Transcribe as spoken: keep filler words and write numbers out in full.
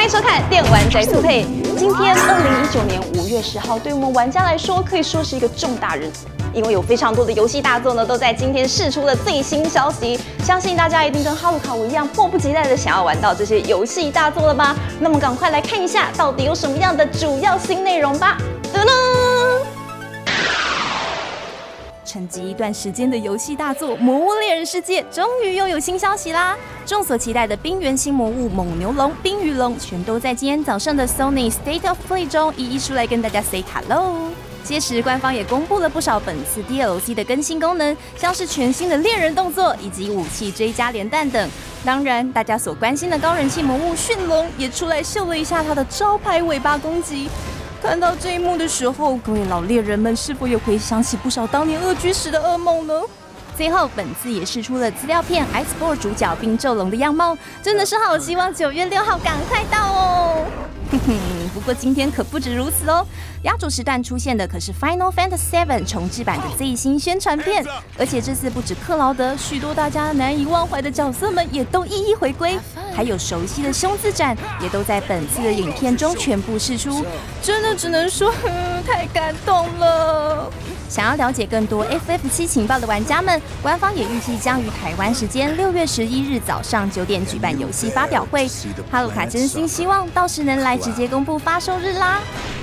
欢迎收看《电玩宅速配》。今天二零一九年五月十号，对我们玩家来说可以说是一个重大日子，因为有非常多的游戏大作呢都在今天释出了最新消息。相信大家一定跟哈鲁卡我一样，迫不及待的想要玩到这些游戏大作了吧？那么赶快来看一下，到底有什么样的主要新内容吧。噔噔。 沉寂一段时间的游戏大作《魔物猎人世界》终于又有新消息啦！众所期待的冰原新魔物猛牛龙、冰鱼龙，全都在今天早上的 Sony State of Play 中一一出来跟大家 say hello。届时，官方也公布了不少本次 D L C 的更新功能，像是全新的猎人动作以及武器追加连弹等。当然，大家所关心的高人气魔物驯龙也出来秀了一下它的招牌尾巴攻击。 看到这一幕的时候，各位老猎人们是否也回想起不少当年二居时的噩梦呢？最后，本次也释出了资料片 Iceborne 主角冰咒龙的样貌，真的是好希望九月六号赶快到哦！哼哼，不过今天可不止如此哦，压轴时段出现的可是 Final Fantasy 七重制版的最新宣传片，而且这次不止克劳德，许多大家难以忘怀的角色们也都一一回归。 还有熟悉的凶字斩也都在本次的影片中全部释出，真的只能说太感动了。想要了解更多 F F 七情报的玩家们，官方也预计将于台湾时间六月十一日早上九点举办游戏发表会。哈鲁卡真心希望到时能来直接公布发售日啦。